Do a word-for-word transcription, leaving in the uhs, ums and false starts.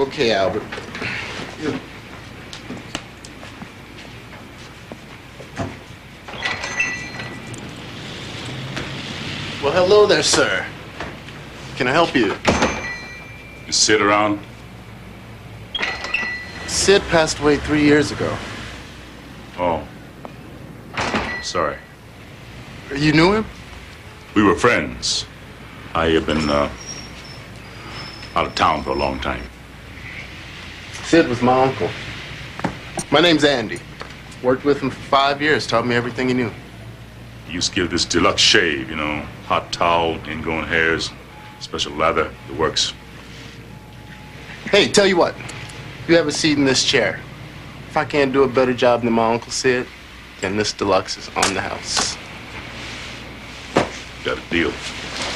Okay, Albert. Yeah. Well, hello there, sir. Can I help you? You sit around? Sid passed away three years ago. Oh. Sorry. You knew him? We were friends. I have been uh, out of town for a long time. Sid was my uncle. My name's Andy. Worked with him for five years, taught me everything he knew. He used to give this deluxe shave, you know, hot towel, ingrown hairs, special lather, the works. Hey, tell you what. You have a seat in this chair. If I can't do a better job than my Uncle Sid, then this deluxe is on the house. Got a deal.